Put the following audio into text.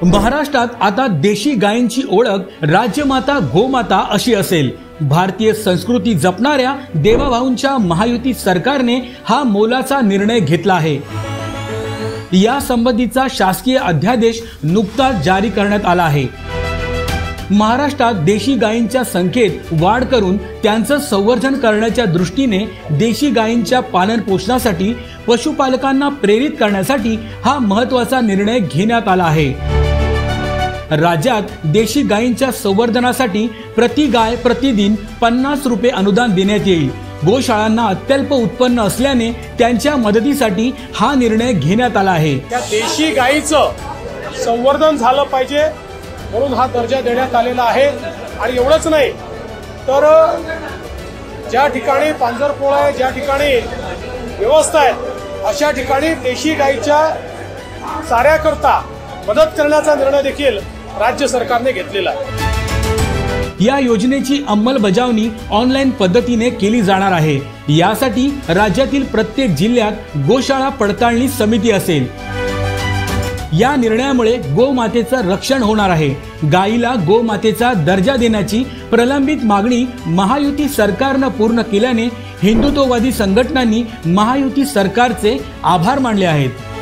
महाराष्ट्रात आता देशी गायींची ओळख राज्यमाता गोमाता अशी असेल। भारतीय संस्कृती जपणाऱ्या देवाभाऊंच्या महायुती सरकारने हा मोलाचा निर्णय घेतला आहे। या संबंधीचा शासकीय अध्यादेश नुकताच जारी करण्यात आला आहे। महाराष्ट्रात देशी गायींच्या संख्येत वाढ करून त्यांचं संवर्धन करण्याच्या दृष्टीने देशी गायींच्या पालन पोषणासाठी पशुपालकांना प्रेरित करण्यासाठी हा महत्त्वाचा निर्णय घेण्यात आला आहे। राज्यात देशी गायींच्या संवर्धनासाठी प्रति गाय प्रतिदिन 50 रुपये अनुदान देण्यात येईल। गोशाळांना अत्यल्प उत्पन्न असल्याने त्यांच्या मदतीसाठी हा निर्णय घेण्यात आला आहे। त्या देशी गायीचं संवर्धन झालं पाहिजे म्हणून हा दर्जा देण्यात आलेला आहे। आणि एवढंच नाही तर ज्या ठिकाणी पांजरपोळ आहे, ज्या ठिकाणी व्यवस्था आहे, अशा ठिकाणी देशी गायीच्या चाऱ्याकरता मदत करण्याचा निर्णय देखील राज्य सरकारने घेतलेला आहे। या योजनेची अंमलबजावणी ऑनलाईन पद्धतीने केली जाणार आहे। यासाठी राज्यातील प्रत्येक जिल्ह्यात गोशाळा पडताळणी समिती असेल। या निर्णयामुळे गोमातेचं रक्षण होणार आहे। गायीला गोमातेचा दर्जा देण्याची प्रलंबित मागणी महायुती सरकारने पूर्ण केल्याने हिंदुत्ववादी संघटनांनी महायुती सरकारचे आभार मानले आहेत।